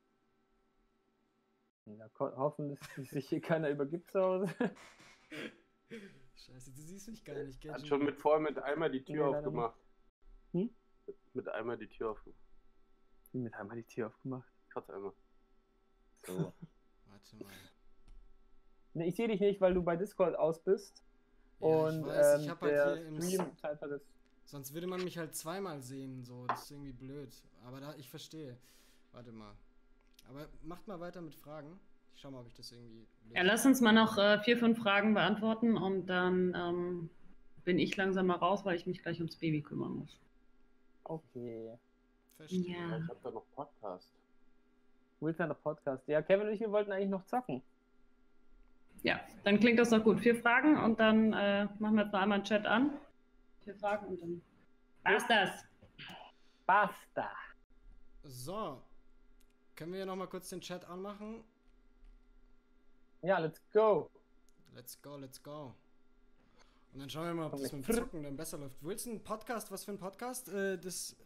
Ja, ko- hoffen, dass sich hier keiner übergibt zu Hause. Scheiße, du siehst mich gar nicht, gell? Hat Gino? schon mit vorher mit einmal die Tür Nee, leider aufgemacht. Hm? Mit, mit einmal die Tür aufgemacht. Wie mit einmal die Tür aufgemacht. Trotz einmal. So. Warte mal. Nee, ich sehe dich nicht, weil du bei Discord aus bist. Ja, und ich weiß, ähm, ich hab halt der hier im Stream zeitversetzt. Sonst würde man mich halt zweimal sehen, so. Das ist irgendwie blöd. Aber da, ich verstehe. Warte mal. Aber macht mal weiter mit Fragen. Ich schau mal, ob ich das irgendwie löse. Ja, lass uns mal noch äh, vier, fünf Fragen beantworten und dann ähm, bin ich langsam mal raus, weil ich mich gleich ums Baby kümmern muss. Okay. Verstehe. Ja, Ja. ich hab da noch Podcast. Willst du Podcast? Ja, Kevin und ich, wir wollten eigentlich noch zocken. Ja, dann klingt das doch gut. Vier Fragen und dann äh, machen wir jetzt noch einmal einen Chat an. Vier Fragen und dann war's das. Basta. So. Können wir hier nochmal kurz den Chat anmachen? Ja, let's go. Let's go, let's go. Und dann schauen wir mal, ob Komm, das ich- mit dem Zocken dann besser läuft. Willst du einen Podcast? Was für ein Podcast? Äh, das.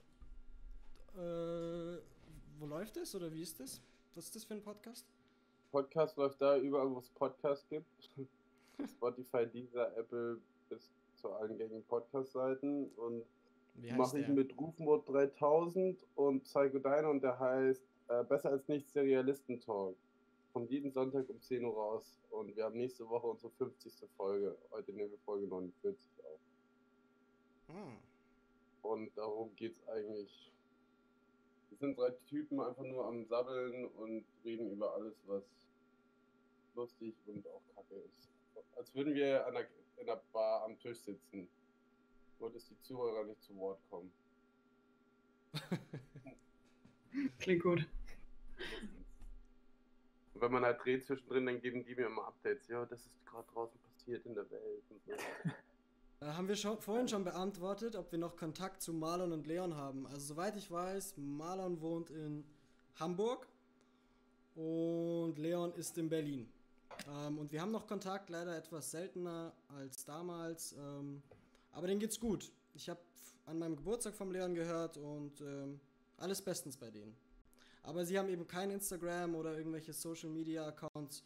Äh, wo läuft das? Oder wie ist das? Was ist das für ein Podcast? Podcast läuft da überall, wo es Podcasts gibt. Spotify, Deezer, Apple bis zu allen gängigen Podcast-Seiten. Und Wie heißt mache ich der? mit Rufmord dreitausend und Psycho Dino und der heißt äh, Besser als nichts, der Realisten-Talk. Kommt jeden Sonntag um zehn Uhr raus und wir haben nächste Woche unsere fünfzigste Folge. Heute nehmen wir Folge neunundvierzig auf. Hm. Und darum geht's eigentlich. Wir sind drei Typen einfach nur am Sabbeln und reden über alles, was lustig und auch kacke ist. Als würden wir an der, in der Bar am Tisch sitzen. Nur, dass die Zuhörer nicht zu Wort kommen. Klingt gut. Und wenn man halt dreht zwischendrin, dann geben die mir immer Updates. Ja, das ist gerade draußen passiert in der Welt und so. Äh, haben wir schon, vorhin schon beantwortet, ob wir noch Kontakt zu Marlon und Leon haben. Also soweit ich weiß, Marlon wohnt in Hamburg und Leon ist in Berlin. Ähm, und wir haben noch Kontakt, leider etwas seltener als damals. Ähm, aber denen geht's gut. Ich habe an meinem Geburtstag vom Leon gehört und ähm, alles bestens bei denen. Aber sie haben eben kein Instagram oder irgendwelche Social Media Accounts.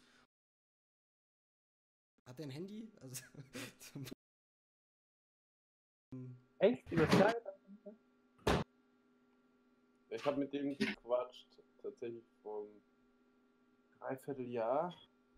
Hat der ein Handy? Also Echt? Über Skype? Ich habe mit dem gequatscht, tatsächlich vor einem Dreivierteljahr.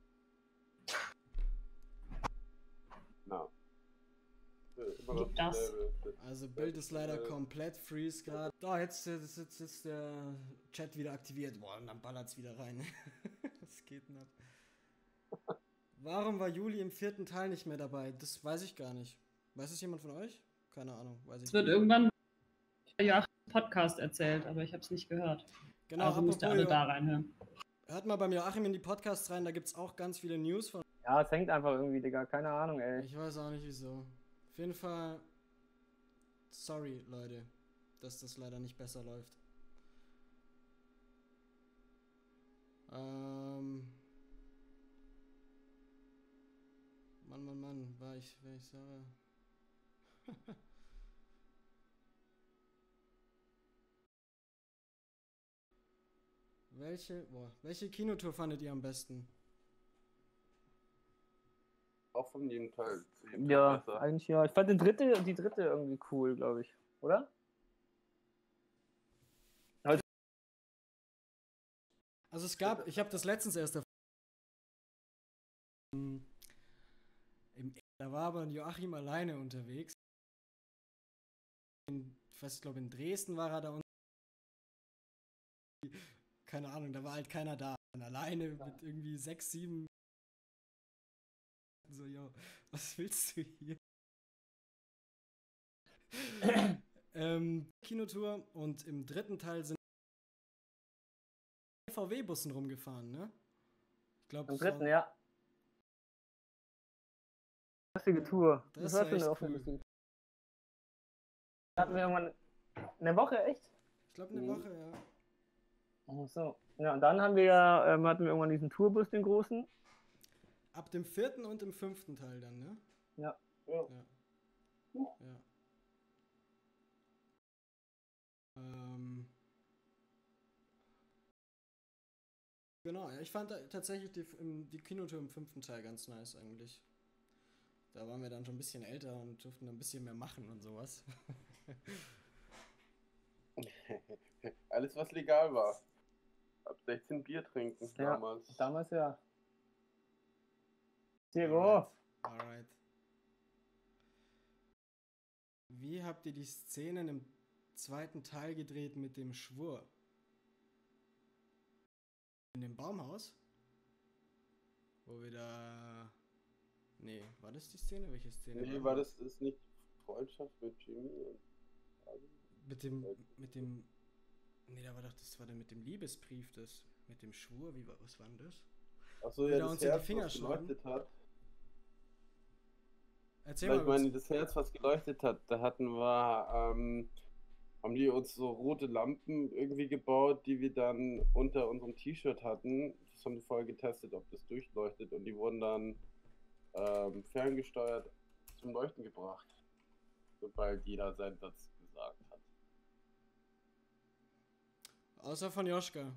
Na. Immer noch Gib das. dasselbe. Also Bild ist leider Äh, komplett freeze gerade. Da, jetzt, jetzt, jetzt ist der Chat wieder aktiviert. Boah, und dann ballert's wieder rein. Was geht denn ab? Warum war Juli im vierten Teil nicht mehr dabei? Das weiß ich gar nicht. Weiß es jemand von euch? Keine Ahnung, weiß ich Es wird nicht. irgendwann ja Podcast erzählt, aber ich habe es nicht gehört. Genau, Also müsst ihr alle apropos, da reinhören. hört mal beim Joachim in die Podcasts rein, da gibt's auch ganz viele News von. Ja, es hängt einfach irgendwie, Digga. Keine Ahnung, ey. Ich weiß auch nicht wieso. Auf jeden Fall, sorry Leute, dass das leider nicht besser läuft. Ähm. Mann, Mann, Mann, war ich, war ich sauer. welche, boah, welche Kinotour fandet ihr am besten? Auch von jedem Teil. zu jedem Ja, Teil besser. eigentlich ja. Ich fand die dritte, die dritte irgendwie cool, glaube ich. Oder? Also es gab, ich habe das letztens erst erfahren. Im, da war aber Joachim alleine unterwegs. In, ich weiß, ich glaube in Dresden war er da. Keine Ahnung, da war halt keiner da. Und alleine mit irgendwie sechs, sieben. So, yo, was willst du hier? ähm, Kinotour und im dritten Teil sind V W-Bussen rumgefahren, ne? Ich glaube, Am dritten, ja. Lustige Tour. Das war war schon echt eine offene cool. lustige Tour. Hatten wir irgendwann eine Woche, echt? Ich glaube eine Mhm. Woche, ja. Ach so. Ja, und dann haben wir ja, ähm, hatten wir irgendwann diesen Tourbus, den großen. Ab dem vierten und im fünften Teil dann, ne? Ja. Ja. Ja. Ähm. Genau, ja, ich fand da tatsächlich die, im, die Kinotour im fünften Teil ganz nice eigentlich. Da waren wir dann schon ein bisschen älter und durften ein bisschen mehr machen und sowas. Alles, was legal war. Ab sechzehn Bier trinken Ja, damals. damals ja. Diego. Alright. Alright. Wie habt ihr die Szenen im zweiten Teil gedreht mit dem Schwur? In dem Baumhaus? Wo wir da... Nee, war das die Szene? Welche Szene? Nee, war das ist nicht Freundschaft mit Jimmy? Und Mit dem... Mit dem... Nee, da war doch... Das war dann mit dem Liebesbrief, das... Mit dem Schwur, wie war... Was war denn das? Achso, Wieder ja, uns das in die Herz, Finger was schreiben. geleuchtet hat. Erzähl Weil mal ich was. meine, das Herz, was geleuchtet hat, da hatten wir, ähm, haben die uns so rote Lampen irgendwie gebaut, die wir dann unter unserem T-Shirt hatten. Das haben wir vorher getestet, ob das durchleuchtet, und die wurden dann ähm, ferngesteuert zum Leuchten gebracht, sobald jeder seinen Satz gesagt hat. Außer von Joschka.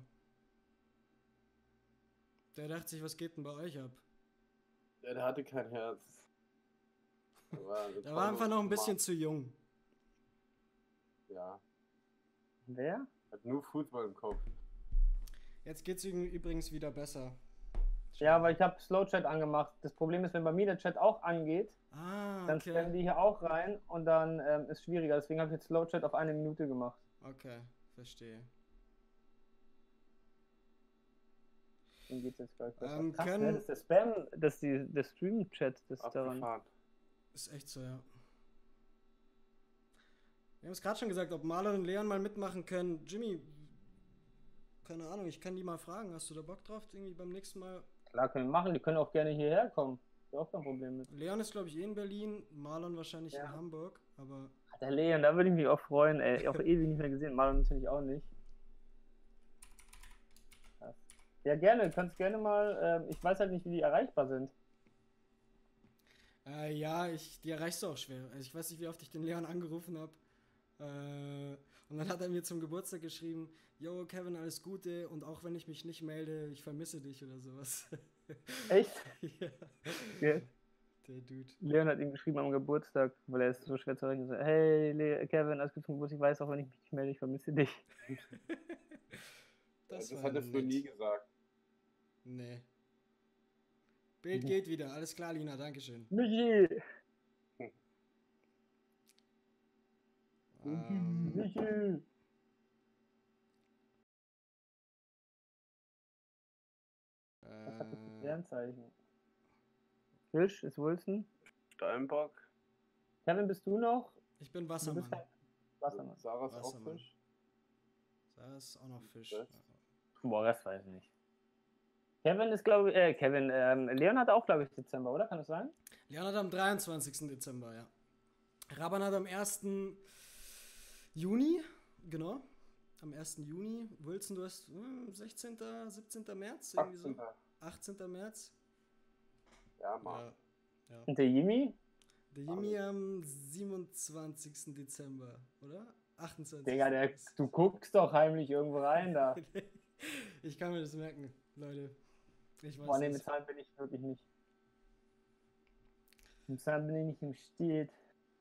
Der dachte sich, was geht denn bei euch ab? Ja, der hatte kein Herz. Der war, Der war einfach noch ein bisschen zu jung. Ja, Wer? hat nur Fußball im Kopf. Jetzt geht's ihm übrigens wieder besser. Ja, aber ich habe Slow-Chat angemacht. Das Problem ist, wenn bei mir der Chat auch angeht, Ah, dann spammen okay. die hier auch rein und dann ähm, ist schwieriger. Deswegen habe ich jetzt Slow-Chat auf eine Minute gemacht. Okay, verstehe. Dann geht's jetzt gleich besser. Ähm, Krass, können- ne? Das ist der Spam, das ist die, der Stream-Chat, das daran. Abgefahren. Ist echt so, ja. Wir haben es gerade schon gesagt, ob Marlon und Leon mal mitmachen können. Jimmy, keine Ahnung, ich kann die mal fragen. Hast du da Bock drauf, irgendwie beim nächsten Mal? Klar, können wir machen. Die können auch gerne hierher kommen. Ist auch kein Problem mit. Leon ist, glaube ich, eh in Berlin, Marlon wahrscheinlich Ja. in Hamburg, aber Der Leon, da würde ich mich auch freuen, ey. Auch ewig nicht mehr gesehen. Marlon natürlich auch nicht. Krass. Ja, gerne. Du kannst gerne mal. Ähm, ich weiß halt nicht, wie die erreichbar sind. äh, ja, ich, die erreichst du auch schwer. Also ich weiß nicht, wie oft ich den Leon angerufen habe. Äh, und dann hat er mir zum Geburtstag geschrieben, yo, Kevin, alles Gute, und auch wenn ich mich nicht melde, ich vermisse dich oder sowas. Echt? Ja, Ja. der Dude. Leon hat ihm geschrieben am Geburtstag, weil er ist so schwer zu erreichen. So, hey, Le Kevin, alles Gute zum Geburtstag. Ich weiß auch, wenn ich mich nicht melde, ich vermisse dich. Das, Das war hat der Flo nett. nie gesagt. Nee. Bild geht wieder. Alles klar, Lina. Dankeschön. Michi! Ähm, Michi! Was hat das für äh, Sternzeichen? Fisch ist Wilson. Steinbock. Kevin, bist du noch? ich bin Du bist Wassermann. kein Wassermann. Sarah ist auch Wassermann. Fisch. Da ist auch noch Fisch. Das? Boah, das weiß ich nicht. Kevin ist, glaube ich, äh, Kevin, ähm, Leon hat auch, glaube ich, Dezember, oder? Kann das sein? Leon hat am dreiundzwanzigsten Dezember, ja. Raban hat am ersten Juni, genau. Am ersten Juni. Wilson, du hast hm, sechzehnten, siebzehnten März? Irgendwie so. achtzehnten. achtzehnten März. Ja, Mann. Ja. ja. Und der Jimmy? Der Jimmy am siebenundzwanzigsten Dezember, oder? achtundzwanzigsten Digga, der, du guckst doch heimlich irgendwo rein da. Ich kann mir das merken, Leute. Ich weiß Boah, nee, nicht. mit Zahlen bin ich wirklich nicht. Mit Zahlen bin ich nicht im Stiet.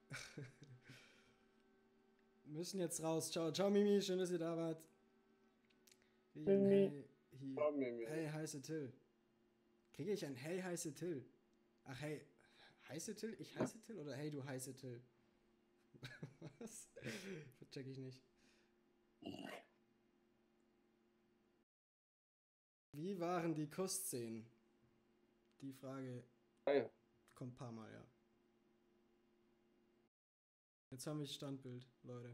Müssen jetzt raus. Ciao, ciao Mimi, schön, dass ihr da wart. Mimi. Hey, hi- Ciao, Mimi. hey, heiße Till. Kriege ich ein Hey, heiße Till? Ach, hey, heiße Till? Ich heiße Till oder hey, du heiße Till? Was? Check ich nicht. Wie waren die Kussszenen? Die Frage Geil. kommt ein paar Mal, ja. Jetzt haben wir Standbild, Leute.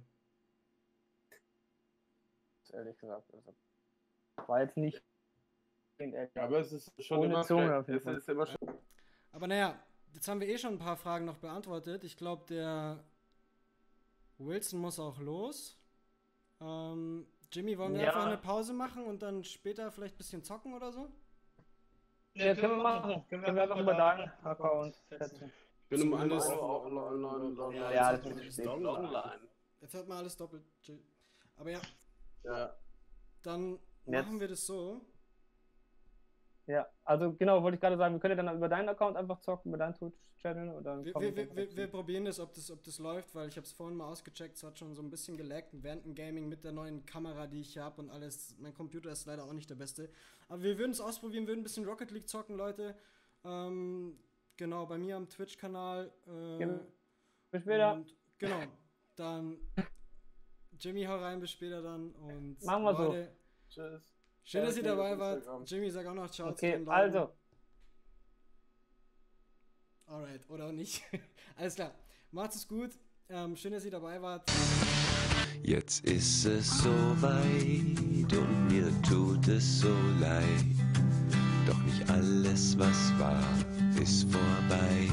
Ehrlich gesagt. Also, war jetzt nicht. Aber es ist schon Ohne immer Zunge schön. auf jeden Es Fall. ist immer schon. Aber naja, jetzt haben wir eh schon ein paar Fragen noch beantwortet. Ich glaube, der Wilson muss auch los. Ähm, Jimmy, wollen wir Ja. einfach eine Pause machen und dann später vielleicht ein bisschen zocken oder so? Ja, können wir machen. Können wir einfach über deinen Account setzen. Ich bin um ein Zumindest- Uhr auch online. online, Ja, Ja, jetzt das hat ist man spät. online. Jetzt hat man alles doppelt. chill. Aber ja, Ja. dann Jetzt- machen wir das so. Ja, also genau, wollte ich gerade sagen, wir können ja dann über deinen Account einfach zocken, über deinen Twitch-Channel oder Wir, wir, wir, wir, wir probieren das, ob das, ob das läuft, weil ich habe es vorhin mal ausgecheckt, es hat schon so ein bisschen gelaggt während dem Gaming mit der neuen Kamera, die ich habe und alles. Mein Computer ist leider auch nicht der beste. Aber wir würden es ausprobieren, würden ein bisschen Rocket League zocken, Leute. Ähm, genau, bei mir am Twitch-Kanal. Äh, Genau. Bis später. Und, genau, dann Jimmy, hau rein, bis später dann. Und Machen wir so. Leute, Tschüss. schön, dass ihr Ja, dabei auf wart. Instagram. Jimmy, sag auch noch Ciao zu Okay, den Leuten. also. Alright, oder auch nicht. Alles klar. Macht's es gut. Ähm, schön, dass ihr dabei wart. Jetzt ist es soweit und mir tut es so leid. Doch nicht alles, was war, ist vorbei.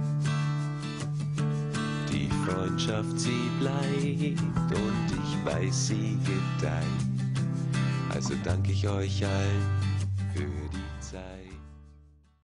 Die Freundschaft, sie bleibt und ich weiß, sie gedeiht. Also danke ich euch allen für die Zeit.